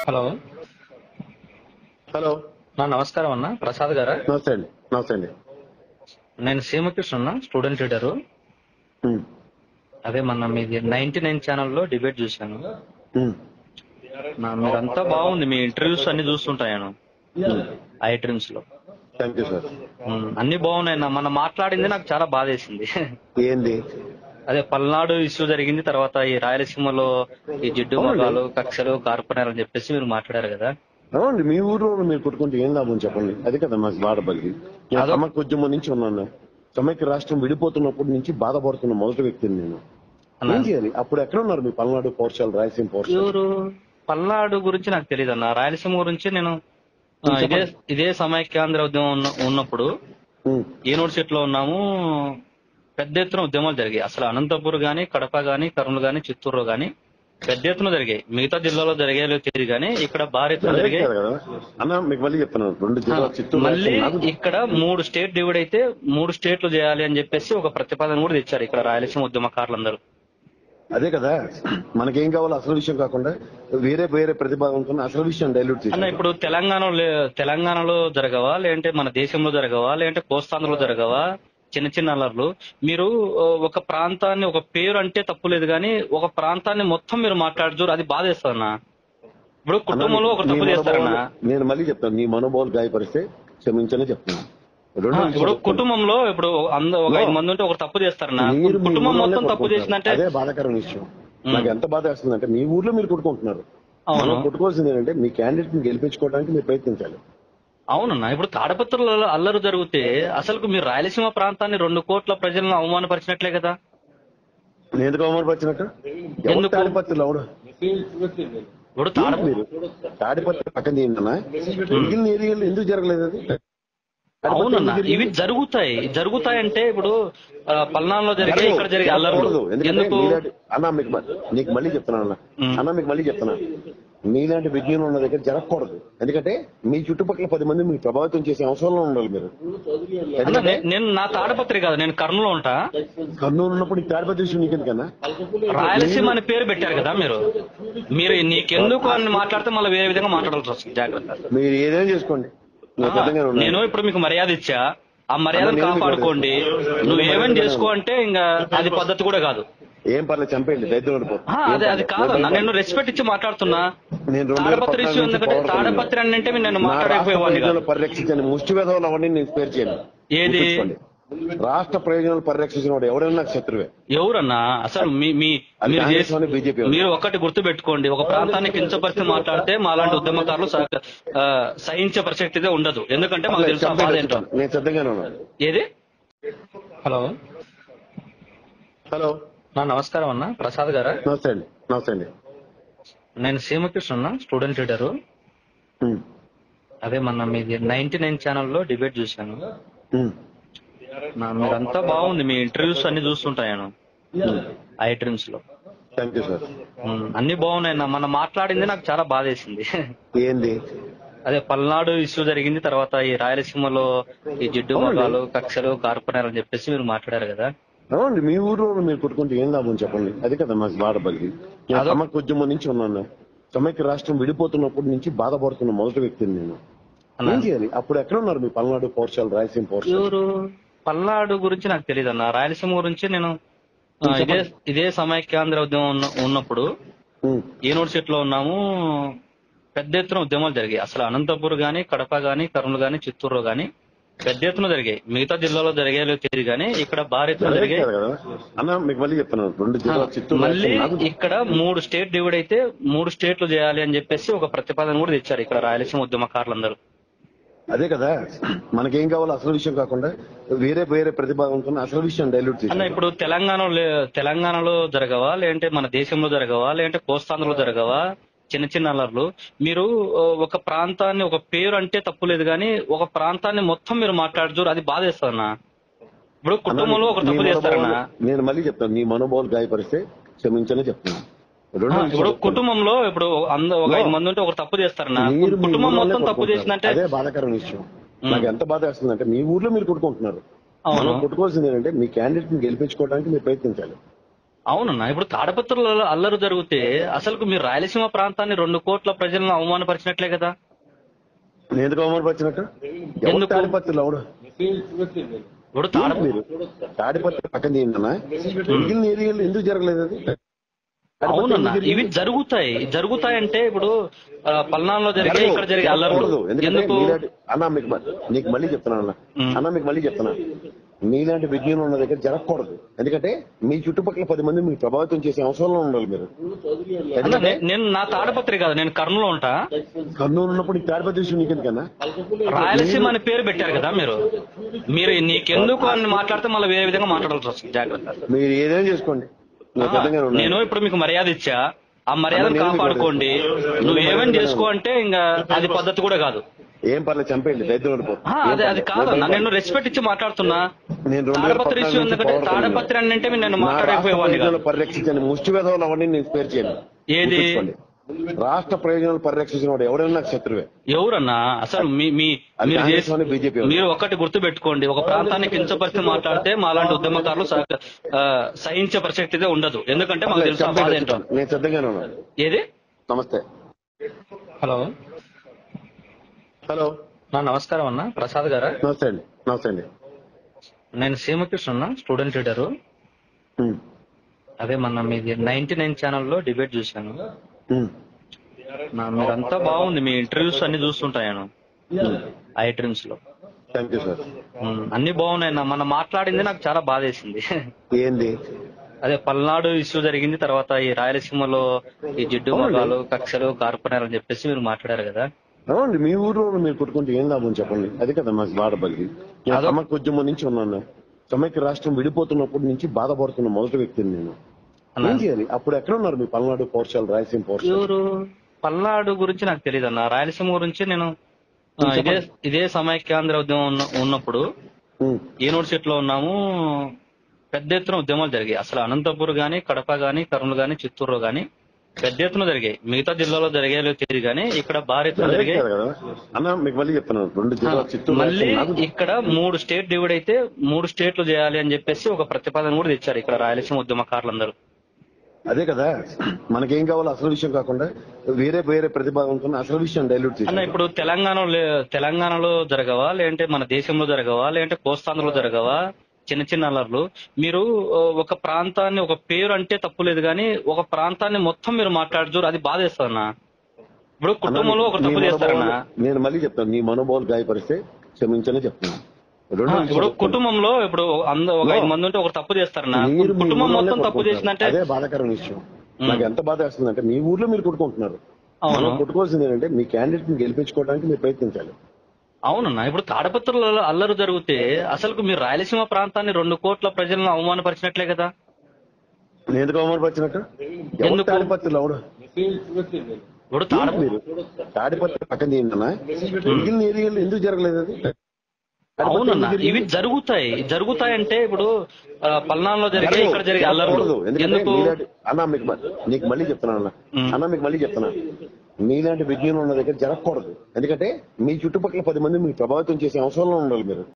Hello. Hello. నమస్కారం అన్న, ప్రసాద్ గారా? నమస్తే అండి. నమస్తే అండి. నేను సీమకృష్ణ అన్న, స్టూడెంట్ లీడరు. ఉమ్, అదే మొన్న మీది 99 ఛానల్లో డిబేట్ చూశాను. ఉమ్, మీరంతా బాగుంది, మీ ఇంటర్వ్యూస్ అన్ని చూస్తుంటాను ఐ డ్రీమ్స్ లో. Thank you sir. అన్ని బాగున్నాయి అన్న. మన మాట్లాడింది నాకు చాలా బాధేసింది. ఏంది? అదే పల్నాడు ఇష్యూ జరిగింది, తర్వాత ఈ రాయలసీమలో ఈ జిడ్డు అవునండి. మగాలు కక్షలు కార్పొరేటర్ అని చెప్పేసి మీరు మాట్లాడారు కదా. అవునండి, మీ ఊర్లో మీరు కొట్టుకుంటే ఏం లాభం చెప్పండి. అదే కదా మాకు బాధపడి. నేను సమైక్య ఉద్యమం నుంచి ఉన్నాను. సమైక్య రాష్ట్రం విడిపోతున్నప్పటి నుంచి బాధపడుతున్న మొదటి వ్యక్తిని నేను. అన్న, ఏం చేయాలి? అప్పుడు ఎక్కడ ఉన్నారు మీ పల్నాడు పౌర్షాలు, రాయలసీమ పౌర్షాలు? ఎవరు? పల్నాడు గురించి నాకు తెలియదు అన్న. రాయలసీమ గురించి నేను ఇదే సమైక్యాంధ్ర ఉద్యమం ఉన్నప్పుడు ఉమ్, యూనివర్సిటీలో ఉన్నాము. పెద్ద ఎత్తున ఉద్యమాలు జరిగాయి. అసలు అనంతపూర్ గాని, కడప గాని, కర్నూలు గాని, చిత్తూరులో గాని పెద్ద ఎత్తున జరిగాయి. మిగతా జిల్లాలో జరిగాయో తెలియదు కానీ ఇక్కడ భారీ ఎత్తున జరిగాయి కదా అన్న. మీకు మళ్ళీ చెప్తున్నాను, 2 జిల్లాలు చిత్తూరు, మళ్ళీ రాయలసీమ. ఇక్కడ 3 స్టేట్ డివైడ్ అయితే 3 స్టేట్లు చేయాలి అని చెప్పేసి ఒక ప్రతిపాదన కూడా తెచ్చారు ఇక్కడ రాయలసీమ ఉద్యమకారులందరూ. అదే కదా మనకేం కావాలో అసలు విషయం కాకుండా వేరే వేరే ప్రతిపాదనతో అసలు విషయం డైల్యూట్ అన్న, చేసి ఇప్పుడు తెలంగాణలో జరగవా, లేదంటే మన దేశంలో జరగవా, లేదంటే కోస్తాంధ్రలో జరగవా చిన్న చిన్న అల్లర్లు? మీరు ఒక ప్రాంతాన్ని, ఒక పేరు అంటే తప్పులేదు కానీ ఒక ప్రాంతాన్ని మొత్తం మీరు మాట్లాడుతారు, అది బాధేస్తారన్నా. ఇప్పుడు కుటుంబంలో ఒక తప్పు చేస్తారన్నా. నేను మళ్ళీ చెప్తాను, నీ మనోభావాలు గాయపరిస్తే క్షమించనే చెప్తాను. ఇప్పుడు కుటుంబంలో ఇప్పుడు ఒక 5 మంది ఉంటే ఒక తప్పు చేస్తారన్నా. కుటుంబం మొత్తం తప్పు చేసిందంటే అదే బాధాకరమైన విషయం. నాకు ఎంత బాధ వేస్తుందంటే మీ ఊర్లో మీరు కొట్టుకుంటున్నారు. అవును. మనం కొట్టుకోవాల్సింది ఏంటంటే మీ క్యాండిడేట్ ని గెలిపించుకోవడానికి మీరు ప్రయత్నించాలి. అవునన్నా, ఇప్పుడు తాడపత్రులలో అల్లరు జరిగితే అసలు మీరు రాయలసీమ ప్రాంతాన్ని 2 కోట్ల ప్రజలను అవమానపరిచినట్లే కదా. నేను ఎందుకు అవమానపరిచినట్టు? ఎవరు ఎందుకు? తాడిపత్రులు? అవును, ఇప్పుడు మీరు తాడిపత్రి పక్కన ఏంటన్నా మిగిలిన ఏరియాలో ఎందుకు జరగలేదు అది? అవునన్నా, ఇవి జరుగుతాయంటే ఇప్పుడు పల్నాడులో జరిగే, ఇక్కడ జరిగే అల్లర్లు ఎందుకు? అన్నా నీకు మళ్ళీ చెప్తున్నా మీకు మళ్ళీ చెప్తున్నా, మీలాంటి విజ్ఞానం ఉన్న దగ్గర జరగకూడదు. ఎందుకంటే మీ చుట్టుపక్కల 10 మంది మీకు ప్రభావితం చేసే అవసరంలో ఉండాలి మీరు. నేను నా తాడపత్రి కాదు, నేను కర్నూలు ఉంటా. కర్నూలు ఉన్నప్పుడు ఈ తాడిపత్రి విషయం నీకెందుకన్నా? రాయలసీమ అని పేరు పెట్టారు కదా మీరు నీకెందుకు అని మాట్లాడితే మళ్ళీ వేరే విధంగా మాట్లాడాల్సి వస్తుంది. జాగ్రత్త. మీరు ఏదైనా చేసుకోండి, నేను ఇప్పుడు మీకు మర్యాద ఇచ్చా, ఆ మర్యాదను కాపాడుకోండి. నువ్వు ఏమేమి చేసుకో అంటే ఇంకా అది పద్ధతి కూడా కాదు. ఏం పర్లేదు, చంపేయండి, దైత్యం. అది కాదు, నేను రెస్పెక్ట్ ఇచ్చి మాట్లాడుతున్నా. తాడపత్రి ఇష్యూ ఎందుకంటే తాడపత్రి అంటే నేను మాట్లాడకపోయేవాడిని. పరిరక్షించండి, ముష్టి వేధవులు అవన్నీ నేను స్పేర్ చేయను. ఏది రాష్ట్ర ప్రయోజనాలు పరిరక్షించిన వాడు ఎవరైనా నాకు శత్రువే. ఎవరన్నా? అసలు బీజేపీ మీరు ఒక్కటి గుర్తు పెట్టుకోండి, ఒక ప్రాంతాన్ని కించపరిచి మాట్లాడితే మాలాంటి ఉద్యమకారులు సహించే ప్రసక్తి ఉండదు. ఎందుకంటే మాకు తెలుసు బాధ ఏంటో. నేను సిద్ధంగానే ఉన్నాను. ఏది? హలో. హలో. నమస్కారం అన్న, ప్రసాద్ గారా? నమస్తే అండి. నమస్తే అండి. నేను సీమకృష్ణ అన్న, స్టూడెంట్ లీడరు. అదే మొన్న మీది 99 ఛానల్లో డిబేట్ చూశాను. మీరంతా బాగుంది, మీ ఇంటర్వ్యూస్ అన్ని చూస్తుంటాను ఐ డ్రీమ్స్ లో. Thank you sir. అన్ని బాగున్నాయి అన్న. మన మాట్లాడింది నాకు చాలా బాధేసింది. ఏంది? అదే పల్నాడు ఇష్యూ జరిగింది, తర్వాత ఈ రాయలసీమలో ఈ జిడ్డు మగాలు కక్షలు కార్పొరేటర్ అని చెప్పేసి మీరు మాట్లాడారు కదా. అవునండి, మీ ఊర్లో మీరు కొట్టుకుంటే ఏం లాభం చెప్పండి. అదే కదా మాకు బాధపడి. నేను సమైక్య ఉద్యమం నుంచి ఉన్నాను. సమైక్య రాష్ట్రం విడిపోతున్నప్పటి నుంచి బాధపడుతున్న మొదటి వ్యక్తిని నేను. ఏం చేయాలి? అప్పుడు ఎక్కడ ఉన్నారు మీ పల్నాడు పౌర్షాలు, రాయలసీమ పౌర్షాలు? ఎవరు? పల్నాడు గురించి నాకు తెలియదు అన్న. రాయలసీమ గురించి నేను ఇదే సమైక్యాంధ్ర ఉద్యమం ఉన్నప్పుడు యూనివర్సిటీలో ఉన్నాము. పెద్ద ఎత్తున ఉద్యమాలు జరిగాయి. అసలు అనంతపూర్ గాని, కడప గాని, కర్నూలు గాని, చిత్తూరులో గాని పెద్ద ఎత్తున జరిగాయి. మిగతా జిల్లాలో జరిగాయో తెలియదు కానీ ఇక్కడ భారీ ఎత్తున జరిగాయి. అన్న మీకు మళ్ళీ చెప్తున్నాను, 2 జిల్లాలు చిత్తూరు, మళ్ళీ ఇక్కడ 3 స్టేట్ డివైడ్ అయితే 3 స్టేట్లు చేయాలి అని చెప్పేసి ఒక ప్రతిపాదన కూడా తెచ్చారు ఇక్కడ రాయలసీమ ఉద్యమకారులందరూ. అదే కదా మనకేం కావాలో అసలు విషయం కాకుండా వేరే వేరే ప్రతిపాదనతో అసలు విషయం డైల్యూట్ చేసి. అన్న, ఇప్పుడు తెలంగాణలో జరగవా, లేదంటే మన దేశంలో జరగవా, లేదంటే కోస్తాంధ్రలో జరగవా చిన్న చిన్న అల్లర్లు? మీరు ఒక ప్రాంతాన్ని, ఒక పేరు అంటే తప్పులేదు కానీ ఒక ప్రాంతాన్ని మొత్తం మీరు మాట్లాడుతారు, అది బాధేస్తారన్నా. ఇప్పుడు కుటుంబంలో ఒక తప్పు చేస్తారన్నా. నేను మళ్ళీ చెప్తాను, నీ మనోభావాలు గాయపరిస్తే క్షమించనే చెప్తాను. ఇప్పుడు కుటుంబంలో ఇప్పుడు ఒక 5 మంది ఉంటే ఒక తప్పు చేస్తారన్నా. కుటుంబం మొత్తం తప్పు చేసిందంటే అదే బాధాకరమైన విషయం. నాకు ఎంత బాధ వేస్తుందంటే మీ ఊర్లో మీరు కొట్టుకుంటున్నారు. మనం కొట్టుకోవాల్సింది ఏంటంటే మీ క్యాండిడేట్ ని గెలిపించుకోవడానికి మీరు ప్రయత్నించాలి. అవునన్నా, ఇప్పుడు తాడపత్రులలో అల్లరి జరిగితే అసలు మీరు రాయలసీమ ప్రాంతాన్ని 2 కోట్ల ప్రజలను అవమానపరిచినట్లే కదా. నేను ఎందుకు అవమానపరిచినట్టు? ఎవరు ఎందుకు? తాడిపత్రులు ఎవడు? ఇప్పుడు ఏంటి మీరు తాడిపత్రి పక్కన ఏంటన్నా మిగిలిన ఏరియాలో ఎందుకు జరగలేదు అది? అవునన్నా, ఇవి జరుగుతాయంటే ఇప్పుడు పల్నాడులో జరిగే ఇక్కడ జరిగే అల్లర్లు ఎందుకు? అన్నా నీకు మళ్ళీ చెప్తున్నా అన్న మీకు మళ్ళీ చెప్తున్నా, మీలాంటి విజ్ఞానం ఉన్న దగ్గర జరగకూడదు. ఎందుకంటే మీ చుట్టుపక్కల 10 మంది మీకు ప్రభావితం చేసే అవసరంలో ఉండాలి మీరు. నేను నా తాడపత్రి కాదు, నేను కర్నూలు ఉంటా. కర్నూలు ఉన్నప్పుడు ఈ తాడిపత్రి విషయం నీకెందుకన్నా? రాయలసీమ అని పేరు పెట్టారు కదా మీరు నీకెందుకు అని మాట్లాడితే మళ్ళీ వేరే విధంగా మాట్లాడాల్సి వస్తుంది. జాగ్రత్త. మీరు ఏదైనా చేసుకోండి, నేను ఇప్పుడు మీకు మర్యాద ఇచ్చా, ఆ మర్యాదను కాపాడుకోండి. నువ్వు ఏమేమి చేసుకో అంటే ఇంకా అది పద్ధతి కూడా కాదు. ఏం పర్లేదు, చంపేయండి, దరిద్రుడు. అది కాదన్నా, నేను రెస్పెక్ట్ ఇచ్చి మాట్లాడుతున్నా. తాడపత్రి ఇష్యూ ఎందుకంటే తాడపత్రి అంటే నేను మాట్లాడకపోయేవాడిని. పరిరక్షించండి, ముష్టి వేధవులు అవన్నీ నేను పేరు చేయండి. ఏది రాష్ట్ర ప్రయోజనాలు పరిరక్షించిన వాడు ఎవరైనా నాకు శత్రువే. ఎవరన్నా అసలు బీజేపీ? మీరు ఒకటి గుర్తు పెట్టుకోండి, ఒక ప్రాంతాన్ని కించపరిచి మాట్లాడితే మాలాంటి ఉద్యమకారులు సహించే ప్రసక్తి ఉండదు. ఎందుకంటే మాకు తెలుసు బాధ ఏంటో. నేను సిద్ధంగానే ఉన్నాను. ఏది? నమస్తే. హలో హలో నమస్కారం అన్న, ప్రసాద్ గారా? నమస్తే అండి. నమస్తే అండి. నేను సీమకృష్ణ, స్టూడెంట్ లీడరు. అదే మొన్న మీది 99 ఛానల్లో డిబేట్ చూశాను. మీరంతా బాగుంది, మీ ఇంటర్వ్యూస్ అన్ని చూస్తుంటాను ఐ డ్రీమ్స్ లో. Thank you sir. అన్ని బాగున్నాయి. మన మాట్లాడింది నాకు చాలా బాధ వేసింది. ఏంది? అదే పల్నాడు ఇష్యూ జరిగింది, తర్వాత ఈ రాయలసీమలో ఈ జిడ్డు మగాలు, కక్షలు, కార్పొరేట్ అని చెప్పేసి మీరు మాట్లాడారు కదా. అవునండి, మీ ఊర్లో మీరు కొట్టుకుంటే ఏం లాభం చెప్పండి? అది కదా మాకు బాధ బలిగి. సమైక్య ఉద్యమం నుంచి ఉన్నాను. సమైక్య రాష్ట్రం విడిపోతున్నప్పటి నుంచి బాధపడుతున్న మొదటి వ్యక్తిని నేను. ఏం చేయాలి? అప్పుడు ఎక్కడ ఉన్నారు మీ పల్నాడు పౌరుషాలు, రాయలసీమ పౌరుషాలు? పల్నాడు గురించి నాకు తెలియదు అన్న, రాయలసీమ గురించి నేను ఇదే సమైక్యాంధ్ర ఉద్యమం ఉన్నప్పుడు యూనివర్సిటీలో ఉన్నాము. పెద్ద ఎత్తున ఉద్యమాలు జరిగాయి. అసలు అనంతపూర్ గానీ, కడప గానీ, కర్నూలు గానీ, చిత్తూరు గానీ పెద్ద ఎత్తున జరిగాయి. మిగతా జిల్లాలో జరిగాయో తెలియదు కానీ ఇక్కడ భారీ ఎత్తున జరిగాయి. మళ్ళీ ఇక్కడ 3 స్టేట్ డివైడ్ అయితే 3 స్టేట్లు చేయాలి అని చెప్పేసి ఒక ప్రతిపాదన కూడా తెచ్చారు ఇక్కడ రాయలసీమ ఉద్యమకారులందరూ. అదే కదా మనకేం కావాలో అసలు విషయం కాకుండా వేరే ప్రతిపాదన అసలు విషయం డైల్యూట్ చేసి. అన్న ఇప్పుడు తెలంగాణలో జరగవా, లేదంటే మన దేశంలో జరగవా, లేదంటే కోస్తాంధ్రలో జరగవా చిన్న చిన్న అల్లర్లు? మీరు ఒక ప్రాంతాన్ని, ఒక పేరు అంటే తప్పులేదు కానీ ఒక ప్రాంతాన్ని మొత్తం మీరు మాట్లాడుతారు, అది బాధేస్తారన్నా. ఇప్పుడు కుటుంబంలో ఒక తప్పు చేస్తారన్నా. నేను మళ్ళీ చెప్తాను, నీ మనోభావాలు గాయపరిస్తే క్షమించనే చెప్తున్నా. ఇప్పుడు కుటుంబంలో ఇప్పుడు ఒక 5 మంది ఉంటే ఒక తప్పు చేస్తారన్నా, కుటుంబం మొత్తం తప్పు చేసిందంటే అదే బాధాకరమైన విషయం. నాకు ఎంత బాధ వేస్తుందంటే మీ ఊర్లో మీరు కొట్టుకుంటున్నారు. మనం కొట్టుకోవాల్సింది ఏంటంటే మీ క్యాండిడేట్ ని గెలిపించుకోవడానికి మీరు ప్రయత్నించాలి. అవునన్నా, ఇప్పుడు తాడపత్రులలో అల్లరి జరిగితే అసలు మీరు రాయలసీమ ప్రాంతాన్ని 2 కోట్ల ప్రజలను అవమానపరిచినట్లే కదా. నేను ఎందుకు అవమానపరిచినట్టు? ఎవరు తాడిపత్రులు ఎవడు? ఇప్పుడు మీరు తాడిపత్రి పక్కన ఏంటన్నా మిగిలిన ఏరియాలో ఎందుకు జరగలేదు అది? అవునన్నా, ఇవి జరుగుతాయంటే ఇప్పుడు పల్నాడులో జరిగే ఇక్కడ జరిగే అల్లర్లు ఎందుకు? అన్నా నీకు మళ్ళీ చెప్తున్నా, మీలాంటి విజ్ఞానం ఉన్న దగ్గర జరగకూడదు. ఎందుకంటే మీ చుట్టుపక్కల 10 మంది మీకు ప్రభావితం చేసే అవసరంలో ఉండాలి మీరు.